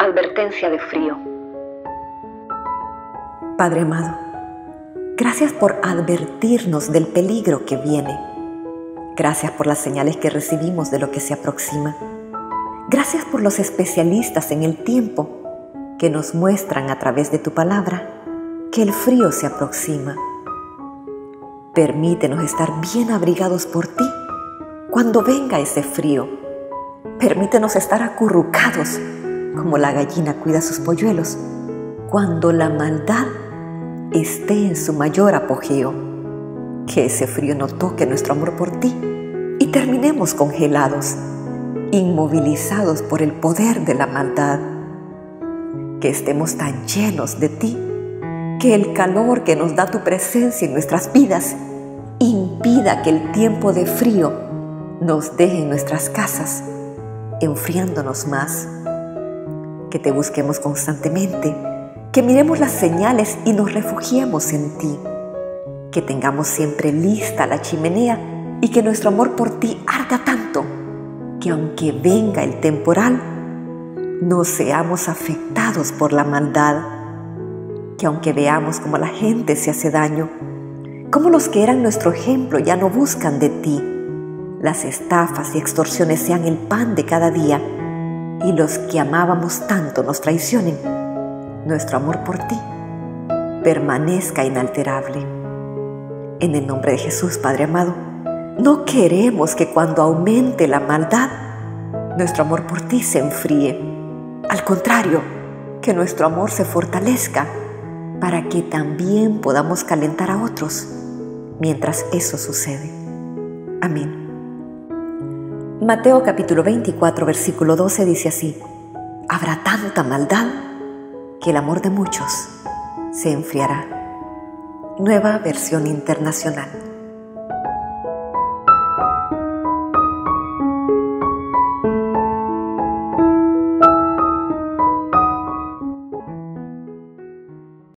Advertencia de frío. Padre amado, gracias por advertirnos del peligro que viene. Gracias por las señales que recibimos de lo que se aproxima. Gracias por los especialistas en el tiempo que nos muestran a través de tu palabra que el frío se aproxima. Permítenos estar bien abrigados por ti cuando venga ese frío. Permítenos estar acurrucados como la gallina cuida sus polluelos cuando la maldad esté en su mayor apogeo. Que ese frío no toque nuestro amor por ti y terminemos congelados, inmovilizados por el poder de la maldad. Que estemos tan llenos de ti que el calor que nos da tu presencia en nuestras vidas impida que el tiempo de frío nos deje en nuestras casas, enfriándonos más. Que te busquemos constantemente, que miremos las señales y nos refugiemos en ti. Que tengamos siempre lista la chimenea y que nuestro amor por ti arda tanto que aunque venga el temporal, no seamos afectados por la maldad. Que aunque veamos cómo la gente se hace daño, cómo los que eran nuestro ejemplo ya no buscan de ti, las estafas y extorsiones sean el pan de cada día y los que amábamos tanto nos traicionen, nuestro amor por ti permanezca inalterable. En el nombre de Jesús, Padre amado, no queremos que cuando aumente la maldad, nuestro amor por ti se enfríe. Al contrario, que nuestro amor se fortalezca para que también podamos calentar a otros mientras eso sucede. Amén. Mateo capítulo 24, versículo 12 dice así: habrá tanta maldad que el amor de muchos se enfriará. Nueva versión internacional.